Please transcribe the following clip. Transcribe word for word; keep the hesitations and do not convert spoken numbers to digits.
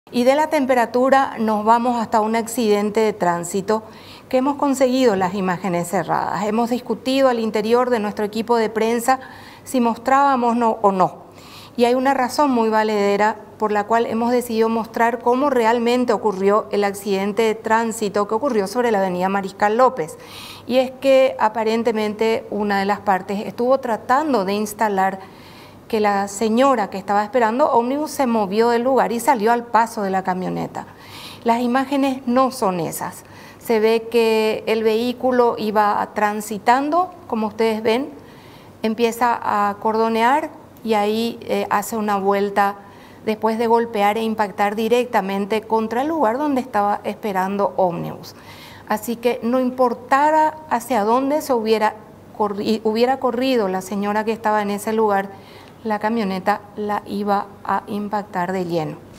Y de la temperatura nos vamos hasta un accidente de tránsito que hemos conseguido las imágenes cerradas. Hemos discutido al interior de nuestro equipo de prensa si mostrábamos no, o no. Y hay una razón muy valedera por la cual hemos decidido mostrar cómo realmente ocurrió el accidente de tránsito que ocurrió sobre la avenida Mariscal López. Y es que aparentemente una de las partes estuvo tratando de instalar que la señora que estaba esperando ómnibus se movió del lugar y salió al paso de la camioneta. Las imágenes no son esas. Se ve que el vehículo iba transitando, como ustedes ven, empieza a cordonear y ahí eh, hace una vuelta después de golpear e impactar directamente contra el lugar donde estaba esperando ómnibus. Así que no importara hacia dónde se hubiera, corri- hubiera corrido la señora que estaba en ese lugar, la camioneta la iba a impactar de lleno.